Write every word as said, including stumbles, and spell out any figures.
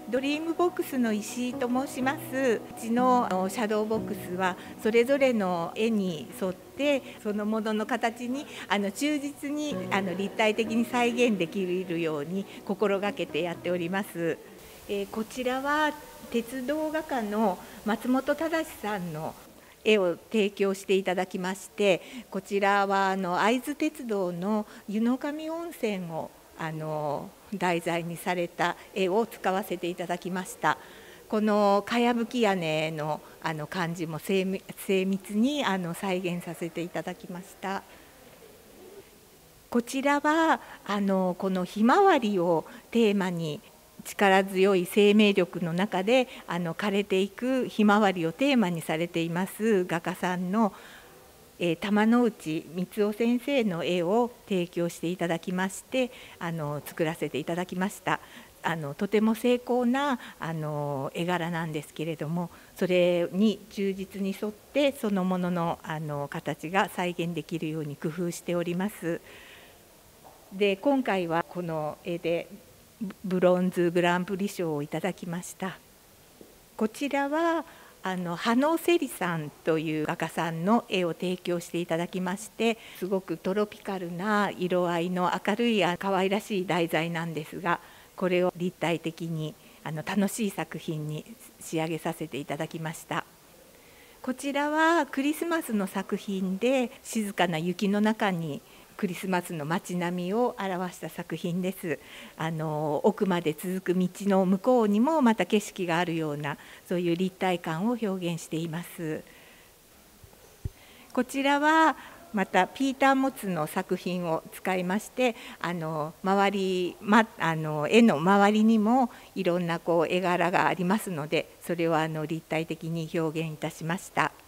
ドリームボックスの石井と申します。うちのシャドーボックスはそれぞれの絵に沿ってそのものの形にあの忠実にあの立体的に再現できるように心がけてやっております。えー、こちらは鉄道画家の松本忠さんの絵を提供していただきまして、こちらはあの会津鉄道の湯の上温泉をあの題材にされた絵を使わせていただきました。このかやぶき屋根のあの感じも精密にあの再現させていただきました。こちらはあのこのひまわりをテーマに力強い生命力の中であの枯れていくひまわりをテーマにされています画家さんのえー、玉之内光雄先生の絵を提供していただきましてあの作らせていただきました。あのとても精巧なあの絵柄なんですけれども、それに忠実に沿ってそのもののあの形が再現できるように工夫しております。で今回はこの絵でブロンズグランプリ賞をいただきました。こちらはあの羽野セリさんという画家さんの絵を提供していただきまして、すごくトロピカルな色合いの明るい可愛らしい題材なんですが、これを立体的にあの楽しい作品に仕上げさせていただきました。こちらはクリスマスの作品で静かな雪の中にクリスマスの街並みを表した作品です。あの奥まで続く道の向こうにもまた景色があるようなそういう立体感を表現しています。こちらはまたピーター・モツの作品を使いまして、あの周り、ま、あの絵の周りにもいろんなこう絵柄がありますので、それをあの立体的に表現いたしました。